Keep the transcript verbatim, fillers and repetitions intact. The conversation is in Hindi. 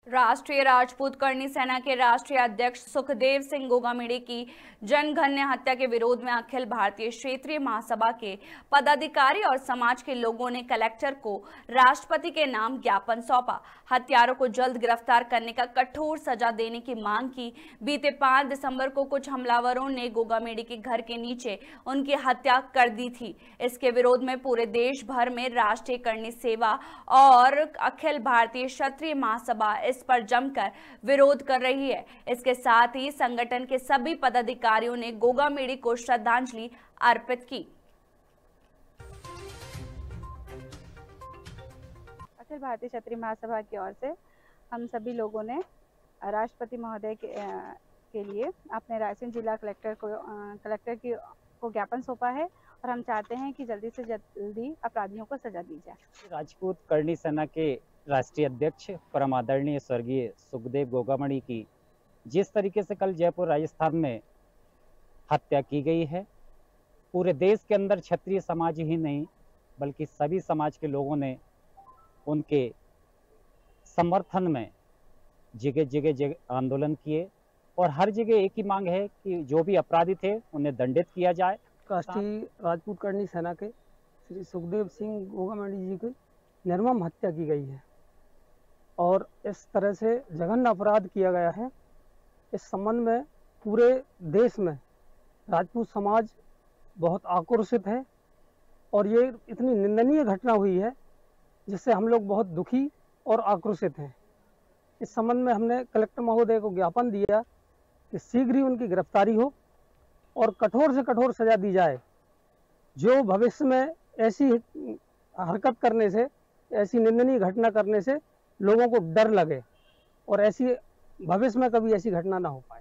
राष्ट्रीय राजपूत करनी सेना के राष्ट्रीय अध्यक्ष सुखदेव सिंह गोगामेड़े की जनघन्य हत्या के विरोध में अखिल भारतीय क्षेत्रीय महासभा के पदाधिकारी और समाज के लोगों ने कलेक्टर को राष्ट्रपति के नाम ज्ञापन सौंपा। हत्यारों को जल्द गिरफ्तार करने का कठोर सजा देने की मांग की। बीते पाँच दिसंबर को कुछ हमलावरों ने गोगामेड़े के घर के नीचे उनकी हत्या कर दी थी। इसके विरोध में पूरे देश भर में राष्ट्रीय करनी सेवा और अखिल भारतीय क्षत्रिय महासभा इस पर जमकर विरोध कर रही है। इसके साथ ही संगठन के सभी पदाधिकारियों ने गोगामेड़े को श्रद्धांजलि अर्पित की। अखिल भारतीय क्षत्रिय महासभा की ओर से हम सभी लोगों ने राष्ट्रपति महोदय के, के लिए अपने रायसेन जिला कलेक्टर को कलेक्टर की को ज्ञापन सौंपा है और हम चाहते हैं कि जल्दी से जल्दी अपराधियों को सजा दी जाए। राजपूत करनी सेना के राष्ट्रीय अध्यक्ष परम आदरणीय स्वर्गीय सुखदेव गोगामेड़े की जिस तरीके से कल जयपुर राजस्थान में हत्या की गई है, पूरे देश के अंदर क्षत्रिय समाज ही नहीं बल्कि सभी समाज के लोगों ने उनके समर्थन में जगह जगह जगह आंदोलन किए और हर जगह एक ही मांग है कि जो भी अपराधी थे उन्हें दंडित किया जाए। राष्ट्रीय राजपूत करनी सेना के श्री सुखदेव सिंह गोगामेड़े जी की निर्मम हत्या की गई है और इस तरह से जघन्य अपराध किया गया है। इस संबंध में पूरे देश में राजपूत समाज बहुत आक्रोशित है और ये इतनी निंदनीय घटना हुई है जिससे हम लोग बहुत दुखी और आक्रोशित हैं। इस संबंध में हमने कलेक्टर महोदय को ज्ञापन दिया कि शीघ्र ही उनकी गिरफ्तारी हो और कठोर से कठोर सजा दी जाए। जो भविष्य में ऐसी हरकत करने से, ऐसी निंदनीय घटना करने से लोगों को डर लगे और ऐसी भविष्य में कभी ऐसी घटना ना हो पाए।